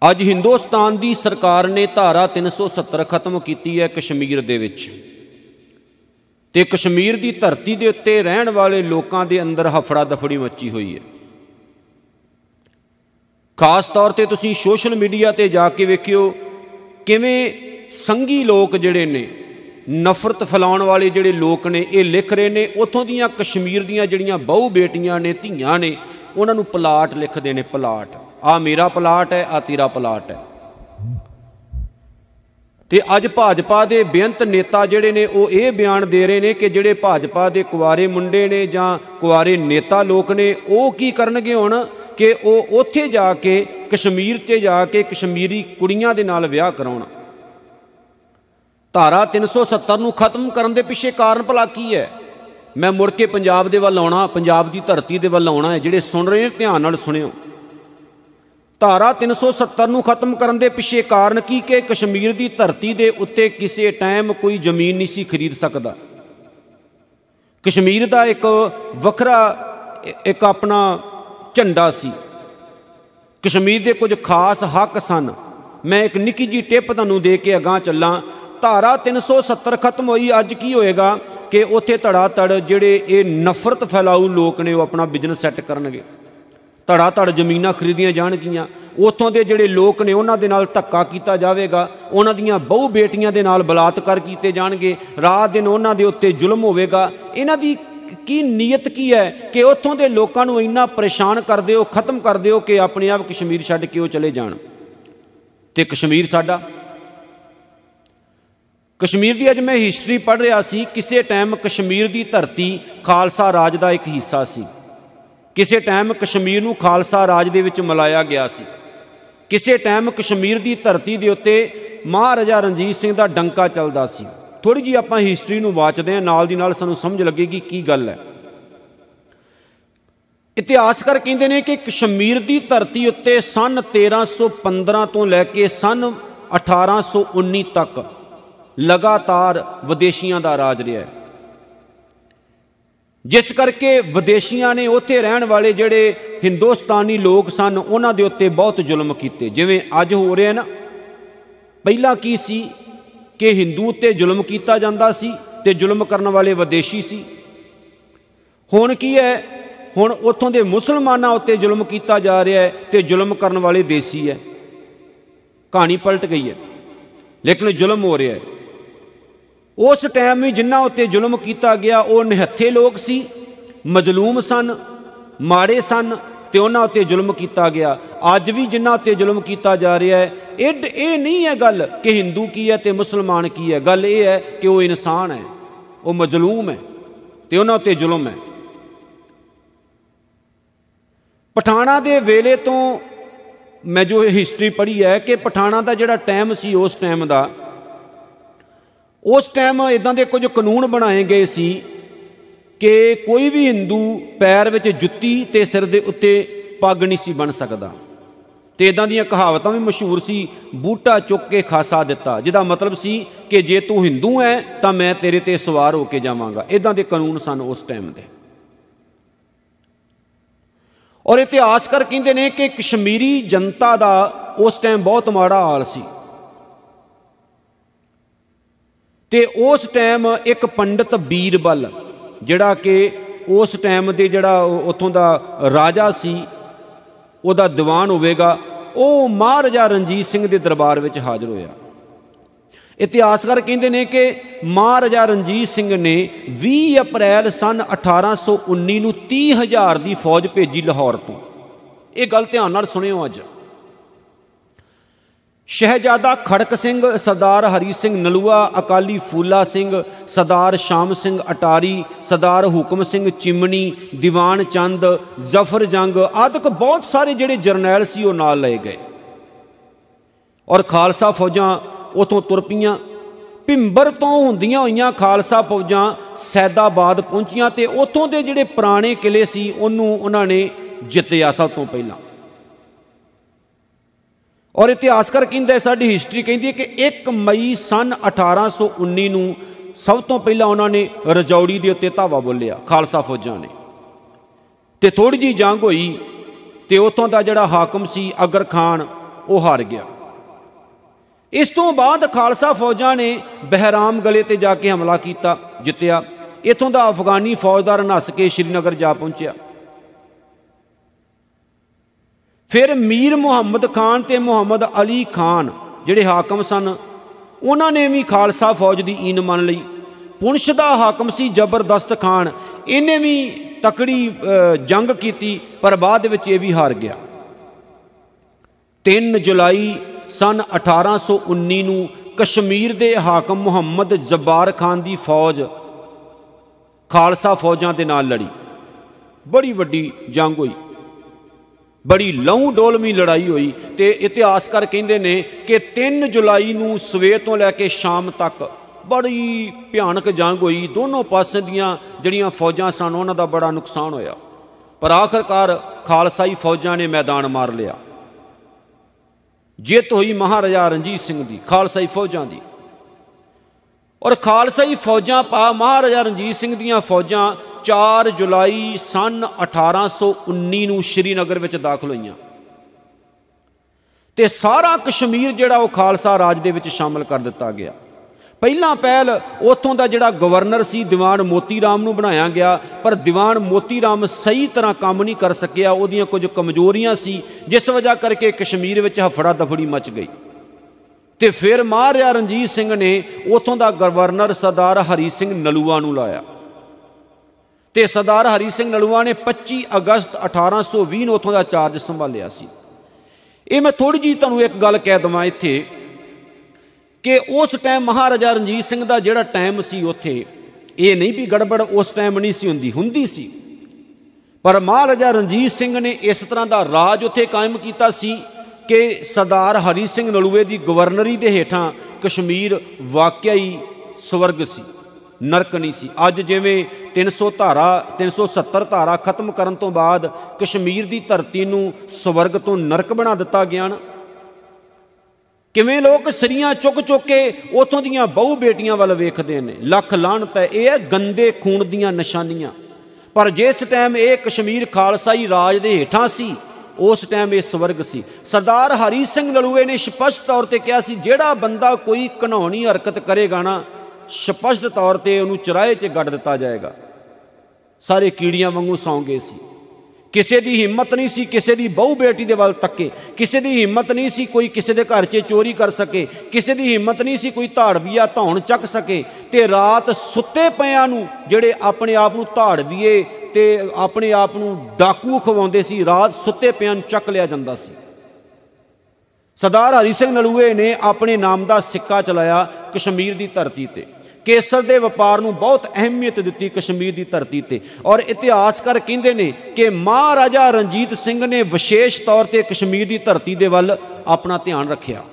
ਅੱਜ ਹਿੰਦੁਸਤਾਨ ਦੀ ਸਰਕਾਰ ਨੇ ਧਾਰਾ 370 ਖਤਮ ਕੀਤੀ ਹੈ ਕਸ਼ਮੀਰ ਦੇ ਵਿੱਚ, ਤੇ ਕਸ਼ਮੀਰ ਦੀ ਧਰਤੀ ਦੇ ਉੱਤੇ ਰਹਿਣ ਵਾਲੇ ਲੋਕਾਂ ਦੇ ਅੰਦਰ ਹਫੜਾ ਦਫੜੀ ਮੱਚੀ ਹੋਈ ਹੈ। ਖਾਸ ਤੌਰ ਤੇ ਤੁਸੀਂ ਸੋਸ਼ਲ ਮੀਡੀਆ ਤੇ ਜਾ ਕੇ ਵੇਖਿਓ ਕਿਵੇਂ ਸੰਘੀ ਲੋਕ ਜਿਹੜੇ ਨੇ, ਨਫ਼ਰਤ ਫੈਲਾਉਣ ਵਾਲੇ ਜਿਹੜੇ ਲੋਕ ਨੇ, ਇਹ ਲਿਖ ਰਹੇ ਨੇ ਉੱਥੋਂ ਦੀਆਂ ਕਸ਼ਮੀਰ ਦੀਆਂ ਜਿਹੜੀਆਂ ਬਹੁ ਬੇਟੀਆਂ ਨੇ, ਧੀਆਂ ਨੇ, ਉਹਨਾਂ ਨੂੰ ਪਲਾਟ ਲਿਖਦੇ ਨੇ। ਪਲਾਟ, ਆ ਮੇਰਾ ਪਲਾਟ ਹੈ, ਆ ਤੇਰਾ ਪਲਾਟ ਹੈ। ਤੇ ਅੱਜ ਭਾਜਪਾ ਦੇ ਬੇਅੰਤ ਨੇਤਾ ਜਿਹੜੇ ਨੇ ਉਹ ਇਹ ਬਿਆਨ ਦੇ ਰਹੇ ਨੇ ਕਿ ਜਿਹੜੇ ਭਾਜਪਾ ਦੇ ਕੁਆਰੇ ਮੁੰਡੇ ਨੇ ਜਾਂ ਕੁਆਰੇ ਨੇਤਾ ਲੋਕ ਨੇ, ਉਹ ਕੀ ਕਰਨਗੇ ਹੁਣ ਕਿ ਉਹ ਉੱਥੇ ਜਾ ਕੇ ਕਸ਼ਮੀਰ 'ਤੇ ਜਾ ਕੇ ਕਸ਼ਮੀਰੀ ਕੁੜੀਆਂ ਦੇ ਨਾਲ ਵਿਆਹ ਕਰਾਉਣ। ਧਾਰਾ 370 ਨੂੰ ਖਤਮ ਕਰਨ ਦੇ ਪਿੱਛੇ ਕਾਰਨ ਭਲਾ ਕੀ ਹੈ? ਮੈਂ ਮੁੜ ਕੇ ਪੰਜਾਬ ਦੇ ਵੱਲ ਆਉਣਾ, ਪੰਜਾਬ ਦੀ ਧਰਤੀ ਦੇ ਵੱਲ ਆਉਣਾ ਹੈ। ਜਿਹੜੇ ਸੁਣ ਰਹੇ ਨੇ ਧਿਆਨ ਨਾਲ ਸੁਣਿਓ। ਧਾਰਾ 370 ਨੂੰ ਖਤਮ ਕਰਨ ਦੇ ਪਿੱਛੇ ਕਾਰਨ ਕੀ ਕਿ ਕਸ਼ਮੀਰ ਦੀ ਧਰਤੀ ਦੇ ਉੱਤੇ ਕਿਸੇ ਟਾਈਮ ਕੋਈ ਜ਼ਮੀਨ ਨਹੀਂ ਸੀ ਖਰੀਦ ਸਕਦਾ। ਕਸ਼ਮੀਰ ਦਾ ਇੱਕ ਵੱਖਰਾ ਇੱਕ ਆਪਣਾ ਝੰਡਾ ਸੀ, ਕਸ਼ਮੀਰ ਦੇ ਕੁਝ ਖਾਸ ਹੱਕ ਸਨ। ਮੈਂ ਇੱਕ ਨਿੱਕੀ ਜਿਹੀ ਟਿਪ ਤੁਹਾਨੂੰ ਦੇ ਕੇ ਅਗਾਂਹ ਚੱਲਾਂ। ਧਾਰਾ 370 ਖਤਮ ਹੋਈ, ਅੱਜ ਕੀ ਹੋਏਗਾ ਕਿ ਉੱਥੇ ਧੜਾ ਧੜ ਜਿਹੜੇ ਇਹ ਨਫ਼ਰਤ ਫੈਲਾਊ ਲੋਕ ਨੇ ਉਹ ਆਪਣਾ ਬਿਜ਼ਨਸ ਸੈੱਟ ਕਰਨਗੇ। ਧੜਾ ਧੜ ਜ਼ਮੀਨਾਂ ਖਰੀਦੀਆਂ ਜਾਣਗੀਆਂ, ਉੱਥੋਂ ਦੇ ਜਿਹੜੇ ਲੋਕ ਨੇ ਉਹਨਾਂ ਦੇ ਨਾਲ ਧੱਕਾ ਕੀਤਾ ਜਾਵੇਗਾ, ਉਹਨਾਂ ਦੀਆਂ ਬਹੁ ਬੇਟੀਆਂ ਦੇ ਨਾਲ ਬਲਾਤਕਾਰ ਕੀਤੇ ਜਾਣਗੇ, ਰਾਤ ਦਿਨ ਉਹਨਾਂ ਦੇ ਉੱਤੇ ਜ਼ੁਲਮ ਹੋਵੇਗਾ। ਇਹਨਾਂ ਦੀ ਕੀ ਨੀਅਤ ਕੀ ਹੈ ਕਿ ਉੱਥੋਂ ਦੇ ਲੋਕਾਂ ਨੂੰ ਇੰਨਾ ਪਰੇਸ਼ਾਨ ਕਰ ਦਿਓ, ਖਤਮ ਕਰ ਦਿਓ ਕਿ ਆਪਣੇ ਆਪ ਕਸ਼ਮੀਰ ਛੱਡ ਕੇ ਉਹ ਚਲੇ ਜਾਣ। ਤੇ ਕਸ਼ਮੀਰ ਸਾਡਾ, ਕਸ਼ਮੀਰ ਦੀ ਅੱਜ ਮੈਂ ਹਿਸਟਰੀ ਪੜ੍ਹ ਰਿਹਾ ਸੀ। ਕਿਸੇ ਟਾਈਮ ਕਸ਼ਮੀਰ ਦੀ ਧਰਤੀ ਖਾਲਸਾ ਰਾਜ ਦਾ ਇੱਕ ਹਿੱਸਾ ਸੀ। ਕਿਸੇ ਟਾਈਮ ਕਸ਼ਮੀਰ ਨੂੰ ਖਾਲਸਾ ਰਾਜ ਦੇ ਵਿੱਚ ਮਿਲਾਇਆ ਗਿਆ ਸੀ। ਕਿਸੇ ਟਾਈਮ ਕਸ਼ਮੀਰ ਦੀ ਧਰਤੀ ਦੇ ਉੱਤੇ ਮਹਾਰਾਜਾ ਰਣਜੀਤ ਸਿੰਘ ਦਾ ਡੰਕਾ ਚੱਲਦਾ ਸੀ। ਥੋੜ੍ਹੀ ਜਿਹੀ ਆਪਾਂ ਹਿਸਟਰੀ ਨੂੰ ਵਾਚਦੇ ਹਾਂ, ਨਾਲ ਦੀ ਨਾਲ ਸਾਨੂੰ ਸਮਝ ਲੱਗੇਗੀ ਕੀ ਗੱਲ ਹੈ। ਇਤਿਹਾਸਕਾਰ ਕਹਿੰਦੇ ਨੇ ਕਿ ਕਸ਼ਮੀਰ ਦੀ ਧਰਤੀ ਉੱਤੇ ਸੰਨ 1315 ਤੋਂ ਲੈ ਕੇ ਸੰਨ 1819 ਤੱਕ ਲਗਾਤਾਰ ਵਿਦੇਸ਼ੀਆਂ ਦਾ ਰਾਜ ਰਿਹਾ ਹੈ, ਜਿਸ ਕਰਕੇ ਵਿਦੇਸ਼ੀਆਂ ਨੇ ਉੱਥੇ ਰਹਿਣ ਵਾਲੇ ਜਿਹੜੇ ਹਿੰਦੁਸਤਾਨੀ ਲੋਕ ਸਨ ਉਹਨਾਂ ਦੇ ਉੱਤੇ ਬਹੁਤ ਜ਼ੁਲਮ ਕੀਤੇ। ਜਿਵੇਂ ਅੱਜ ਹੋ ਰਿਹਾ ਨਾ, ਪਹਿਲਾਂ ਕੀ ਸੀ ਕਿ ਹਿੰਦੂ ਉੱਤੇ ਜ਼ੁਲਮ ਕੀਤਾ ਜਾਂਦਾ ਸੀ ਤੇ ਜ਼ੁਲਮ ਕਰਨ ਵਾਲੇ ਵਿਦੇਸ਼ੀ ਸੀ। ਹੁਣ ਕੀ ਹੈ, ਹੁਣ ਉੱਥੋਂ ਦੇ ਮੁਸਲਮਾਨਾਂ ਉੱਤੇ ਜ਼ੁਲਮ ਕੀਤਾ ਜਾ ਰਿਹਾ ਹੈ ਤੇ ਜ਼ੁਲਮ ਕਰਨ ਵਾਲੇ ਦੇਸੀ ਹੈ। ਕਹਾਣੀ ਪਲਟ ਗਈ ਹੈ, ਲੇਕਿਨ ਜ਼ੁਲਮ ਹੋ ਰਿਹਾ ਹੈ। ਉਸ ਟਾਈਮ ਵੀ ਜਿਨ੍ਹਾਂ ਉੱਤੇ ਜ਼ੁਲਮ ਕੀਤਾ ਗਿਆ ਉਹ ਨਿਹੱਥੇ ਲੋਕ ਸੀ, ਮਜ਼ਲੂਮ ਸਨ, ਮਾੜੇ ਸਨ, ਤੇ ਉਹਨਾਂ ਉੱਤੇ ਜ਼ੁਲਮ ਕੀਤਾ ਗਿਆ। ਅੱਜ ਵੀ ਜਿਨ੍ਹਾਂ ਉੱਤੇ ਜ਼ੁਲਮ ਕੀਤਾ ਜਾ ਰਿਹਾ ਹੈ, ਇਹ ਨਹੀਂ ਹੈ ਗੱਲ ਕਿ ਹਿੰਦੂ ਕੀ ਹੈ ਤੇ ਮੁਸਲਮਾਨ ਕੀ ਹੈ। ਗੱਲ ਇਹ ਹੈ ਕਿ ਉਹ ਇਨਸਾਨ ਹੈ, ਉਹ ਮਜ਼ਲੂਮ ਹੈ ਤੇ ਉਹਨਾਂ ਉੱਤੇ ਜ਼ੁਲਮ ਹੈ। ਪਠਾਣਾ ਦੇ ਵੇਲੇ ਤੋਂ ਮੈਂ ਜੋ ਹਿਸਟਰੀ ਪੜ੍ਹੀ ਹੈ ਕਿ ਪਠਾਣਾ ਦਾ ਜਿਹੜਾ ਟਾਈਮ ਸੀ, ਉਸ ਟਾਈਮ ਇੱਦਾਂ ਦੇ ਕੁਝ ਕਾਨੂੰਨ ਬਣਾਏ ਗਏ ਸੀ ਕਿ ਕੋਈ ਵੀ ਹਿੰਦੂ ਪੈਰ ਵਿੱਚ ਜੁੱਤੀ ਤੇ ਸਿਰ ਦੇ ਉੱਤੇ ਪੱਗ ਨਹੀਂ ਸੀ ਬਣ ਸਕਦਾ। ਤੇ ਇੱਦਾਂ ਦੀਆਂ ਕਹਾਵਤਾਂ ਵੀ ਮਸ਼ਹੂਰ ਸੀ, ਬੂਟਾ ਚੁੱਕ ਕੇ ਖਾਸਾ ਦਿੱਤਾ, ਜਿਹਦਾ ਮਤਲਬ ਸੀ ਕਿ ਜੇ ਤੂੰ ਹਿੰਦੂ ਹੈ ਤਾਂ ਮੈਂ ਤੇਰੇ ਤੇ ਸਵਾਰ ਹੋ ਕੇ ਜਾਵਾਂਗਾ। ਇੱਦਾਂ ਦੇ ਕਾਨੂੰਨ ਸਨ ਉਸ ਟਾਈਮ ਦੇ। ਔਰ ਇਤਿਹਾਸਕਾਰ ਕਹਿੰਦੇ ਨੇ ਕਿ ਕਸ਼ਮੀਰੀ ਜਨਤਾ ਦਾ ਉਸ ਟਾਈਮ ਬਹੁਤ ਮਾੜਾ ਹਾਲ ਸੀ। ਤੇ ਉਸ ਟਾਈਮ ਇੱਕ ਪੰਡਿਤ ਬੀਰਬਲ, ਜਿਹੜਾ ਕਿ ਉਸ ਟਾਈਮ ਦੇ ਜਿਹੜਾ ਉੱਥੋਂ ਦਾ ਰਾਜਾ ਸੀ, ਉਹਦਾ ਦੀਵਾਨ ਹੋਵੇਗਾ, ਉਹ ਮਹਾਰਾਜਾ ਰਣਜੀਤ ਸਿੰਘ ਦੇ ਦਰਬਾਰ ਵਿੱਚ ਹਾਜ਼ਰ ਹੋਇਆ। ਇਤਿਹਾਸਕਾਰ ਕਹਿੰਦੇ ਨੇ ਕਿ ਮਹਾਰਾਜਾ ਰਣਜੀਤ ਸਿੰਘ ਨੇ 20 ਅਪ੍ਰੈਲ ਸੰਨ 1819 ਨੂੰ 30,000 ਦੀ ਫੌਜ ਭੇਜੀ ਲਾਹੌਰ ਤੋਂ। ਇਹ ਗੱਲ ਧਿਆਨ ਨਾਲ ਸੁਣਿਓ। ਅੱਜ ਸ਼ਹਿਜ਼ਾਦਾ ਖੜਕ ਸਿੰਘ, ਸਰਦਾਰ ਹਰੀ ਸਿੰਘ ਨਲੂਆ, ਅਕਾਲੀ ਫੂਲਾ ਸਿੰਘ, ਸਰਦਾਰ ਸ਼ਾਮ ਸਿੰਘ ਅਟਾਰੀ, ਸਰਦਾਰ ਹੁਕਮ ਸਿੰਘ ਚਿਮਣੀ, ਦੀਵਾਨ ਚੰਦ, ਜ਼ਫਰ ਜੰਗ ਆਦਿਕ ਬਹੁਤ ਸਾਰੇ ਜਿਹੜੇ ਜਰਨੈਲ ਸੀ ਉਹ ਨਾਲ ਲਏ ਗਏ। ਔਰ ਖਾਲਸਾ ਫੌਜਾਂ ਉੱਥੋਂ ਤੁਰ ਪਈਆਂ। ਭਿੰਬਰ ਤੋਂ ਹੁੰਦੀਆਂ ਹੋਈਆਂ ਖਾਲਸਾ ਫੌਜਾਂ ਸੈਦਾਬਾਦ ਪਹੁੰਚੀਆਂ ਤੇ ਉੱਥੋਂ ਦੇ ਜਿਹੜੇ ਪੁਰਾਣੇ ਕਿਲੇ ਸੀ ਉਹਨਾਂ ਨੇ ਜਿੱਤਿਆ ਸਭ ਤੋਂ ਪਹਿਲਾਂ। ਔਰ ਇਤਿਹਾਸਕਾਰ ਕਹਿੰਦੇ, ਸਾਡੀ ਹਿਸਟਰੀ ਕਹਿੰਦੀ ਹੈ ਕਿ 1 ਮਈ ਸੰਨ 1819 ਨੂੰ ਸਭ ਤੋਂ ਪਹਿਲਾਂ ਉਹਨਾਂ ਨੇ ਰਜੌੜੀ ਦੇ ਉੱਤੇ ਧਾਵਾ ਬੋਲਿਆ ਖਾਲਸਾ ਫੌਜਾਂ ਨੇ। ਤੇ ਥੋੜ੍ਹੀ ਜਿਹੀ ਜੰਗ ਹੋਈ ਤੇ ਉੱਥੋਂ ਦਾ ਜਿਹੜਾ ਹਾਕਮ ਸੀ ਅਗਰ ਖਾਨ, वो हार गया। इस तो बाद खालसा फौजां ने बहराम गले ते जाके हमला किया, जित्तिया। इत्थों का अफगानी फौजदार नस के श्रीनगर जा पहुंचा। फिर मीर मुहम्मद खान ते मुहम्मद अली खान जिहड़े हाकम सन, उन्होंने भी खालसा फौज की ईन मान ली। पुंछ का हाकम सी जबरदस्त खान, इन्हें भी तकड़ी जंग की, पर बाद विच ये भी हार गया। 3 जुलाई सन 1819 नूं कश्मीर के हाकम मुहम्मद जब्बार खान की फौज खालसा फौजां दे नाल लड़ी। बड़ी वड्डी जंग हुई, बड़ी लहू डोलवी लड़ाई हुई। तो इतिहासकार कहते हैं कि 3 जुलाई नूं सवेर तो लैके शाम तक बड़ी भयानक जंग हुई। दोनों पासे दियां जड़ियां फौजां सन उन्हां दा बड़ा नुकसान होया, पर आखिरकार खालसाई फौजां ने मैदान मार लिया। जित हुई महाराजा रणजीत सिंह की, खालसाई फौजां की। और खालसाई फौजां महाराजा रणजीत सिंह दियां फौजां 4 जुलाई सन 1819 नूं श्रीनगर विच दाखिल होईयां ते सारा कश्मीर जिहड़ा वो खालसा राज दे विच शामिल कर दिता गया। पहला पहल उत्थों का जिहड़ा गवर्नर सी दीवान मोती राम नूं बनाया गया, पर दीवान मोती राम सही तरह काम नहीं कर सकिया। उहदियां कुछ कमजोरियां सी, जिस वजह करके कश्मीर विच हफड़ा दफड़ी मच गई। तो फिर महाराजा रणजीत सिंह ने उत्थों का गवर्नर सरदार हरी सिंह नलूआ नूं लाया। तो सरदार हरी सिंह नलूआ ने 25 अगस्त 1820 नूं उत्थों का चार्ज संभालिया सी। ये मैं थोड़ी जी तुहानूं एक गल कह देवां इत्थे कि उस टाइम महाराजा रणजीत सिंह का जिहड़ा टाइम सी उत्थे, ये नहीं भी गड़बड़ उस टाइम नहीं सी हुंदी सी, पर महाराजा रणजीत सिंह ने इस तरह का राज उत्थे कायम कीता सी कि सरदार हरी सिंह नलूए की गवर्नरी के हेठां कश्मीर वाकई ही स्वर्ग सी, नरक नहीं सी। अज जिवें 370 धारा खत्म करन तो बाद कश्मीर की धरती नूं स्वर्ग तो नरक बना दिता गया ना, किवें लोग सरियां चुक चुक के उतों दियां बहु बेटियां वाल वेखदे ने। लख लाहनत है, यह गंदे खून दियां निशानियां। पर जिस टाइम ये कश्मीर खालसाई राज के हेठां सी, उस टाइम ये स्वर्ग सी। सरदार हरी सिंह नलूए ने स्पष्ट तौर पर कहा सी, जिहड़ा बंदा कोई घिनौनी हरकत करेगा ना, स्पष्ट तौर पर उन्होंने चराहे च गड़ दिता जाएगा। सारे कीड़ियां वांगू सौ गए सी। किसी की हिम्मत नहीं सी किसी की बहु बेटी के वाल तके, किसी की हिम्मत नहीं सी कोई किसी के घर च चोरी कर सके, किसी की हिम्मत नहीं सी कोई धाड़वीआ धौन चक सके। तो रात सुते पिया जिहड़े अपने आप को धाड़वीए ते अपने आप को डाकू खवाउंदे सी, रात सुते पिया चक लिया जांदा सी। सरदार हरी सिंह नलूए ने अपने नाम का सिक्का चलाया कश्मीर की धरती ते, केसर के व्यापार को बहुत अहमियत दी कश्मीर की धरती ते। और इतिहासकार कहते हैं कि महाराजा रणजीत सिंह ने विशेष तौर पर कश्मीर की धरती के वल अपना ध्यान रखिया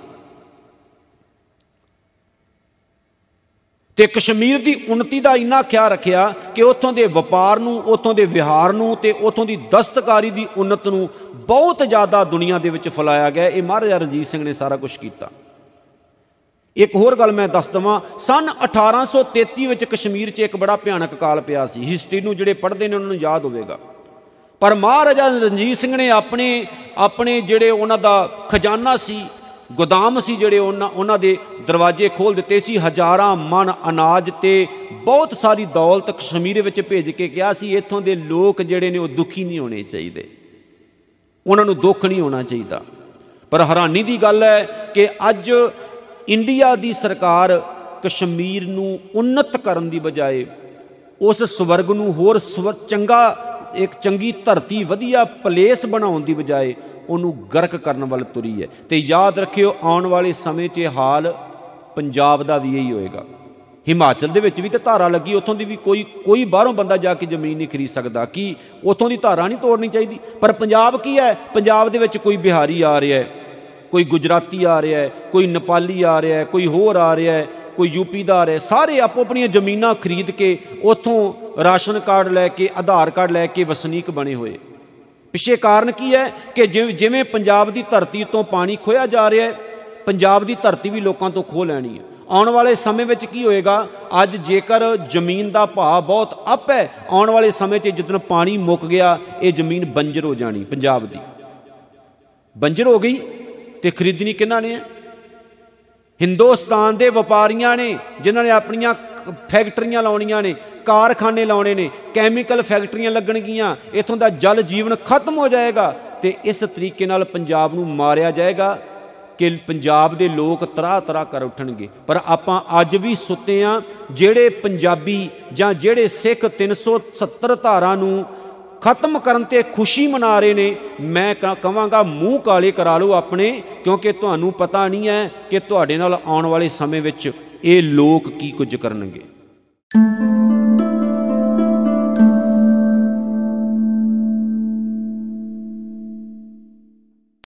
ते कश्मीर की उन्नति का इन्ना ख्याल रखिया कि उत्थों के व्यापार नूं, उत्थों के विहार नूं ते उत्थों की दस्तकारी की उन्नत नूं बहुत ज़्यादा दुनिया के विच फैलाया गया। ये महाराजा रणजीत सिंह ने सारा कुछ किया। एक होर गल मैं दस देवां, सन 1833 विच कश्मीर च एक बड़ा भयानक काल पिया सी। हिस्टरी नूं जिहड़े पढ़दे ने उन्हां नूं याद होवेगा। पर महाराजा रणजीत सिंह ने अपने जिहड़े उन्हां दा खजाना सी, गोदाम सी, जिहड़े उन्हां दे दरवाजे खोल दिते सी। हज़ारां मन अनाज ते बहुत सारी दौलत कश्मीर विच भेज के कहा सी, इत्थों दे लोक जिहड़े ने वो दुखी नहीं होने चाहिए, उन्हां नूं दुख नहीं होना चाहिए। पर हैरानी की गल है कि अज इंडिया की सरकार कश्मीर नूं उन्नत करन दी बजाए उस स्वर्ग नूं होर चंगा एक चंगी धरती वधिया प्लेस बनाउण दी बजाए उन्होंने गर्क करने वाल तुरी है। तो याद रखियो आने वाले समय च हाल पंजाब का भी यही होएगा। हिमाचल दे विच भी तो धारा लगी, उत्थों की भी कोई बाहरों बंदा जाके जमीन नहीं खरीद सकता कि उत्थों की धारा नहीं तोड़नी चाहिए। पर पंजाब की है, पंजाब दे विच कोई बिहारी आ रहा है, कोई गुजराती आ रहा है, कोई नेपाली आ रहा है, कोई होर आ रहा है, कोई यूपी का आ रहा है। सारे आपो अपनी जमीनां खरीद के उत्थों राशन कार्ड लैके आधार कार्ड लैके वसनीक बने हुए। पिछे कारण की है कि जिवें पंजाब की धरती तो पानी खोया जा रहा है, पंजाब की धरती भी लोगों तो खो लैनी है। आने वाले समय में की होएगा, अज जेकर जमीन का भाव बहुत अप है, आने वाले समय जिदन पानी मुक गया ये जमीन बंजर हो जानी, पंजाब की बंजर हो गई ਤੇ ਖਰੀਦਣੀ ਕਿਹਨਾਂ ਨੇ ਹੈ? ਹਿੰਦੁਸਤਾਨ ਦੇ ਵਪਾਰੀਆਂ ਨੇ, ਜਿਨ੍ਹਾਂ ਨੇ ਆਪਣੀਆਂ ਫੈਕਟਰੀਆਂ ਲਾਉਣੀਆਂ ਨੇ, ਕਾਰਖਾਨੇ ਲਾਉਣੇ ਨੇ, ਕੈਮੀਕਲ ਫੈਕਟਰੀਆਂ ਲੱਗਣਗੀਆਂ, ਇੱਥੋਂ ਦਾ ਜਲ ਜੀਵਨ ਖਤਮ ਹੋ ਜਾਏਗਾ ਤੇ ਇਸ ਤਰੀਕੇ ਨਾਲ ਪੰਜਾਬ ਨੂੰ ਮਾਰਿਆ ਜਾਏਗਾ ਕਿ ਪੰਜਾਬ ਦੇ ਲੋਕ ਤਰਾਹ ਤਰਾਹ ਕਰ ਉੱਠਣਗੇ। ਪਰ ਆਪਾਂ ਅੱਜ ਵੀ ਸੁੱਤੇ ਹਾਂ। ਜਿਹੜੇ ਪੰਜਾਬੀ ਜਾਂ ਜਿਹੜੇ ਸਿੱਖ 370 ਧਾਰਾ ਨੂੰ ਖਤਮ ਕਰਨ ਤੇ ਖੁਸ਼ੀ ਮਨਾ ਰਹੇ ਨੇ, ਮੈਂ ਕਹਾਂਗਾ ਮੂੰਹ ਕਾਲੇ ਕਰਾ ਲਓ ਆਪਣੇ, ਕਿਉਂਕਿ ਤੁਹਾਨੂੰ ਪਤਾ ਨਹੀਂ ਹੈ ਕਿ ਤੁਹਾਡੇ ਨਾਲ ਆਉਣ ਵਾਲੇ ਸਮੇਂ ਵਿੱਚ ਇਹ ਲੋਕ ਕੀ ਕੁਝ ਕਰਨਗੇ।